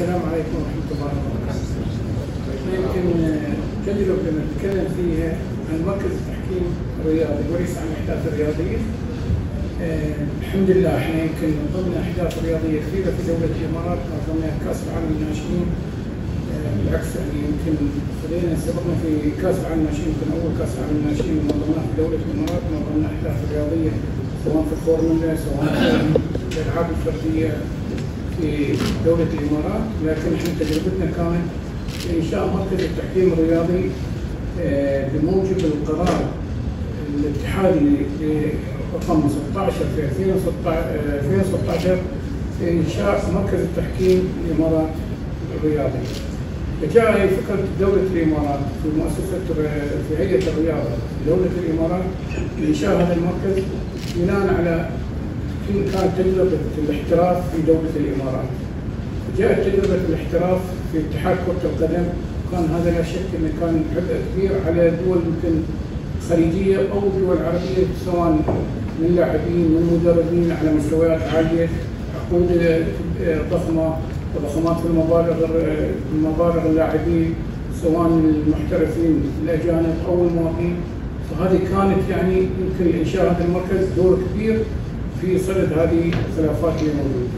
السلام عليكم ورحمة الله وبركاته. يمكن تجربة نتكلم فيها عن مركز التحكيم الرياضي وليس عن الأحداث الرياضية. الحمد لله احنا يمكن ضمن أحداث رياضية كثيرة في دولة الإمارات، نظمنا كأس العالم للناشئين. بالعكس يعني يمكن خلينا سبقنا في كأس العالم للناشئين، يمكن أول كأس العالم للناشئين نظمناه في دولة الإمارات، نظمنا أحداث رياضية سواء في الفورمولا سواء في الألعاب الفردية في دولة الإمارات. لكن احنا تجربتنا كانت في إنشاء مركز التحكيم الرياضي بموجب القرار الاتحادي رقم 16 في 2016 في إنشاء مركز التحكيم الإمارات الرياضي. فجاء فكرة دولة الإمارات في مؤسسة في هيئة الرياضة في دولة الإمارات لإنشاء هذا المركز بناء على كانت تجربة الاحتراف في دولة الإمارات. جاءت تجربة الاحتراف في اتحاد كرة القدم، كان هذا لا شك انه كان عبء كبير على دول يمكن خليجية أو دول عربية، سواء من لاعبين من مدربين على مستويات عالية، عقود ضخمة وضخامات في مبالغ اللاعبين سواء المحترفين الأجانب أو المواطنين. فهذه كانت يعني يمكن إنشاء هذا المركز دور كبير في صدد هذه الخلافات اللي موجوده.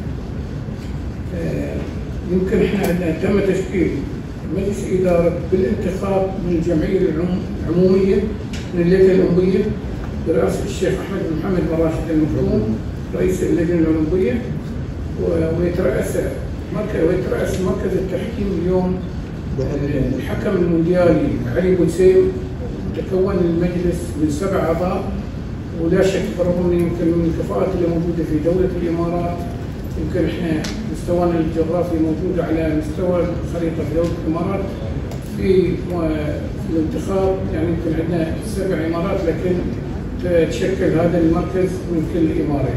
يمكن احنا عندنا تم تشكيل مجلس اداره بالانتخاب من الجمعيه العموميه من اللجنه الاولمبيه برئاسه الشيخ احمد بن محمد بن راشد المكتوم رئيس اللجنه الاولمبيه، ويترأس مركز التحكيم اليوم الحكم المونديالي علي بوسيم. تكون المجلس من 7 اعضاء، ولا شك برغم يمكن من الكفاءات اللي موجوده في دوله الامارات، يمكن احنا مستوانا الجغرافي موجود على مستوى الخريطه في دوله الامارات. في الانتخاب يعني يمكن عندنا 7 امارات، لكن تشكل هذا المركز من كل اماره.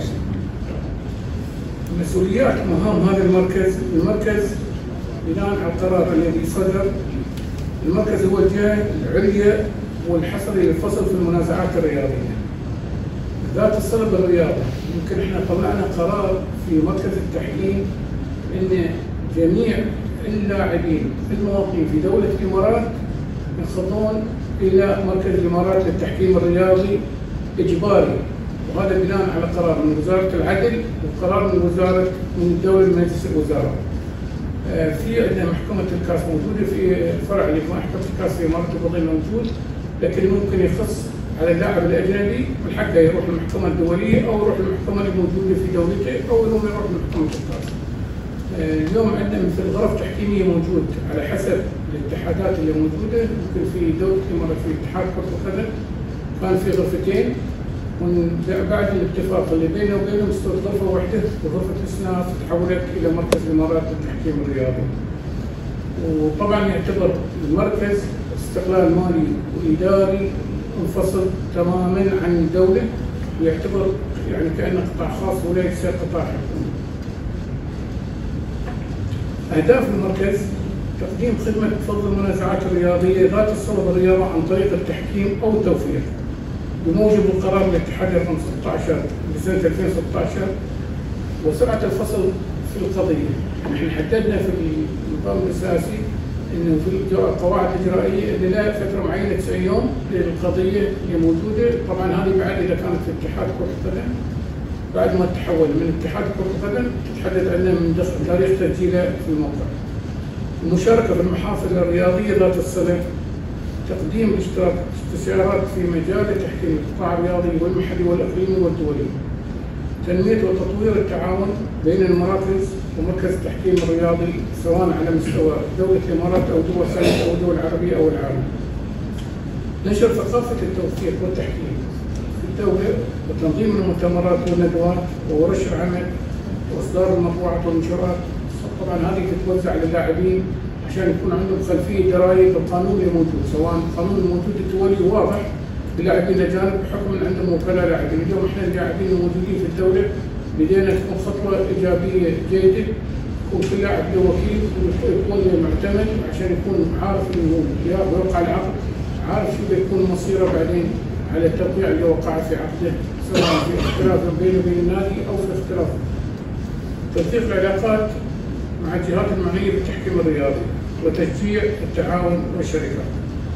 مسؤوليات مهام هذا المركز بناء على القرار الذي صدر. المركز هو الجهه العليا والحصري للفصل في المنازعات الرياضيه ذات الصلة بالرياضة. يمكن احنا طلعنا قرار في مركز التحكيم ان جميع اللاعبين المواطنين في دولة الامارات ينخضون الى مركز الامارات للتحكيم الرياضي اجباري، وهذا بناء على قرار من وزارة العدل وقرار من الدولة من مجلس الوزراء. في عندنا محكمة الكاس موجودة في الفرع اللي في محكمة الكاس في إمارة أبو ظبي موجود، لكن ممكن يخص على اللاعب الاجنبي من حقه يروح للمحكمه الدوليه او يروح للمحكمه الموجوده في دولته او يروح لمحكمه الكاس. اليوم عندنا مثل غرف تحكيميه موجود على حسب الاتحادات اللي موجوده. يمكن في دوله الامارات في اتحاد كره القدم كان في غرفتين، وبعد الاتفاق اللي بينه وبينهم استوت غرفه واحده وغرفه اصناف تحولت الى مركز الامارات للتحكيم الرياضي. وطبعا يعتبر المركز استقلال مالي واداري منفصل تماما عن الدوله، ويعتبر يعني كانه قطاع خاص وليس قطاع حكومي. اهداف المركز تقديم خدمه فض المنازعات الرياضيه ذات الصله بالرياضه عن طريق التحكيم او التوفير بموجب القرار الاتحادي رقم 16 لسنه 2016 وسرعه الفصل في القضيه. نحن حددنا في النظام الاساسي انه في قواعد اجرائيه ان لا فتره معينه 90 يوم للقضيه اللي موجوده. طبعا هذه بعد اذا كانت في اتحاد كره القدم، بعد ما تحول من اتحاد كره القدم تتحدد عندنا من تاريخ تسجيله في الموقع. المشاركه في المحافل الرياضيه ذات الصله، تقديم الاشتراك استشارات في مجال تحكيم القطاع الرياضي والمحلي والاقليمي والدولي. تنميه وتطوير التعاون بين المراكز ومركز التحكيم الرياضي سواء على مستوى دولة الإمارات أو دول ثانية أو دول عربية أو العالم. نشر ثقافة التوثيق والتحكيم في الدولة وتنظيم المؤتمرات والندوات وورش العمل وإصدار المطبوعات والمنشورات. طبعا هذه تتوزع للاعبين عشان يكون عندهم خلفية دراية بالقانون اللي موجود، سواء القانون الموجود الدولي واضح للاعبين الأجانب بحكم أن عندهم وكلاء لاعبين. اليوم احنا اللاعبين الموجودين في الدولة بدينا تكون خطوة إيجابية جيدة، وكل لاعب له وكيل ويكون معتمد عشان يكون عارف انه يوقع العقد، عارف شو بيكون مصيره بعدين على التوقيع اللي وقع في عقده، سواء في اختلاف بينه وبين النادي او في اختلاف. تطبيق العلاقات مع الجهات المعنية بالتحكيم الرياضي وتشجيع التعاون والشركات.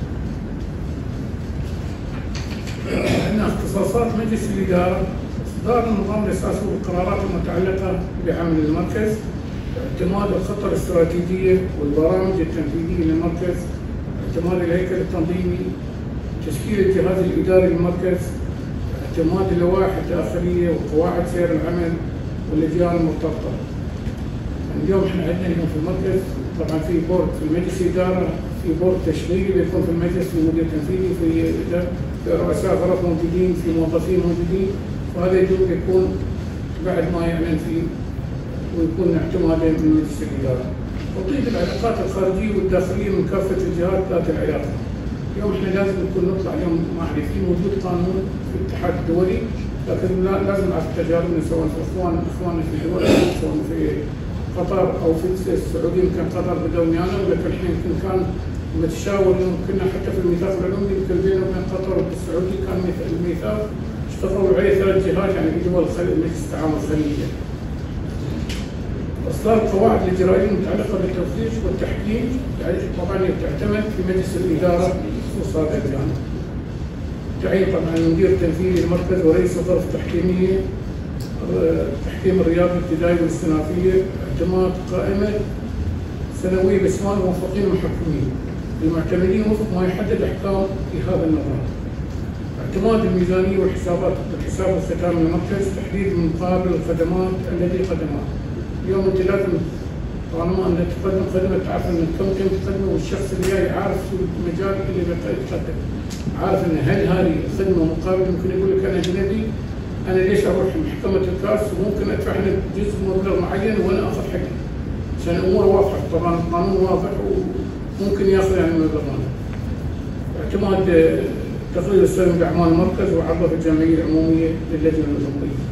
عندنا اختصاصات مجلس الإدارة: إصدار النظام الأساسي والقرارات المتعلقة بعمل المركز، اعتماد الخطة الاستراتيجية والبرامج التنفيذية للمركز، اعتماد الهيكل التنظيمي، تشكيل الجهاز الإداري للمركز، اعتماد اللوائح الداخلية وقواعد سير العمل واللجان المرتبطة. اليوم احنا عندنا اليوم في المركز طبعا في بورد في المجلس الإدارة، في بورد تشغيلي بيكون في المجلس، في مدير تنفيذي، في رؤساء غرف موجودين، في موظفين موجودين، وهذا يجوز يكون بعد ما يعلن فيه ويكون اعتمادا من مجلس الإدارة. وتوجد العلاقات الخارجية والداخلية من كافة الجهات ذات العلاقة. اليوم احنا لازم نكون نطلع اليوم ما احنا في موجود قانون في الاتحاد الدولي، لكن لازم نعرف تجاربنا سواء في اخواننا في الدول سواء في قطر او في السعوديه. يمكن قطر بدأوا ويانا، ولكن احنا يمكن كان متشاور كنا حتى في الميثاق العلومي يمكن بيننا وبين قطر والسعوديه كان الميثاق اشتغلوا عليه 3 جهات يعني في دول مجلس التعاون الخليجي. إصدار القواعد الإجرائية المتعلقة بالتفتيش والتحكيم طبعا تعتمد في مجلس الإدارة خصوص هذا الجانب. تعيين طبعا المدير التنفيذي للمركز ورئيس الغرف التحكيمية، التحكيم الرياضي الابتدائي والاستئنافية، اعتماد قائمة سنوية باسماء الموظفين المحكمين المعتمدين وفق ما يحدد أحكام في هذا النظام. اعتماد الميزانية والحسابات والحساب الختامي للمركز، تحديد مقابل الخدمات التي قدمها. اليوم انت لازم طالما انك تقدم خدمه تعرف انك كم تقدمه، والشخص اللي جاي عارف في المجال اللي بيقدم، عارف ان هل هذه خدمه مقابل. ممكن يقول لك انا اجنبي، انا ليش اروح محكمه الكاس وممكن ادفع لك جزء مبلغ معين وانا اخذ حقي عشان الامور واضحه. طبعا القانون واضح وممكن ياخذ يعني المبلغ هذا. اعتماد تقرير السلم باعمال المركز وعرضه في الجمعيه العموميه للجنه العموميه.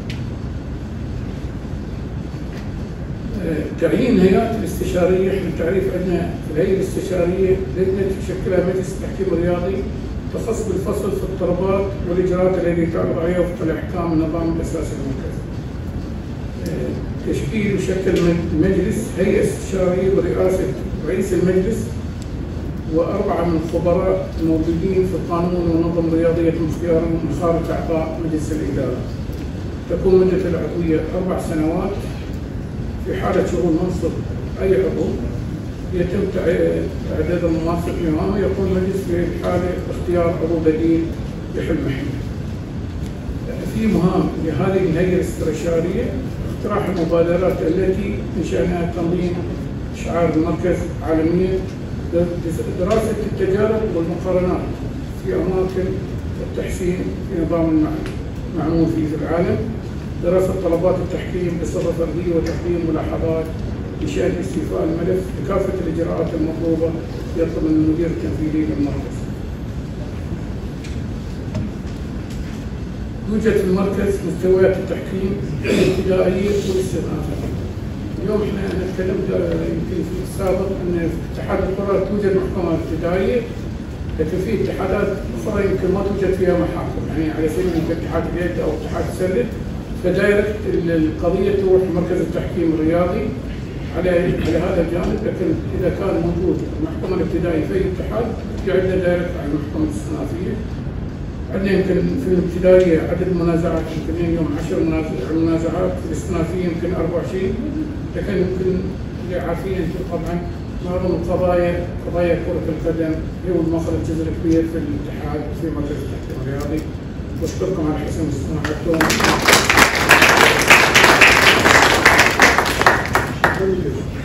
تعيين هيئات الاستشاريه. احنا التعريف عندنا في الهيئه الاستشاريه لجنه تشكلها مجلس التحكيم الرياضي تخص بالفصل في الطلبات والاجراءات التي تعرض عليها وفق الاحكام النظام الاساسي للمركز. تشكيل وشكل مجلس هيئه استشاريه برئاسه رئيس المجلس و4 من الخبراء الموجودين في القانون ونظم الرياضيه من اختيارهم من خارج اعضاء مجلس الاداره. تكون مده العضويه 4 سنوات. في حالة شغل منصب أي عضو يتم تعداد المناصب أمامه، يكون مجلس في حالة اختيار عضو بديل يحل محله. في مهام لهذه الهيئة الاستشارية: اقتراح المبادرات التي من شأنها تنظيم شعار المركز عالميا، دراسة التجارب والمقارنات في أماكن التحسين في نظام المعمول فيه في العالم، دراسة طلبات التحكيم بصفة فردية وتقديم ملاحظات بشأن استيفاء الملف بكافة الإجراءات المطلوبة يطلب من المدير التنفيذي للمركز. يوجد في المركز مستويات التحكيم الابتدائية والاستئنافية. اليوم احنا تكلمت يمكن في السابق ان في اتحاد القرى توجد محكمة ابتدائية، لكن في اتحادات أخرى يمكن ما توجد فيها محاكم، يعني على سبيل المثال اتحاد اليد أو اتحاد السلة، فدايركت القضية تروح مركز التحكيم الرياضي على هذا الجانب. لكن إذا كان موجود المحكمة الابتدائية في اتحاد يعدنا دايركت على المحكمة الاستئنافية. عندنا يمكن في الابتدائية عدد منازعات يمكن اليوم 10 منازعات، في الاستئنافية يمكن 24. لكن يمكن اللي عارفين انتم طبعا معظم القضايا قضايا كرة القدم هو المخرج جزء كبير في الاتحاد في مركز التحكيم الرياضي. واشكركم على حسن استماعكم.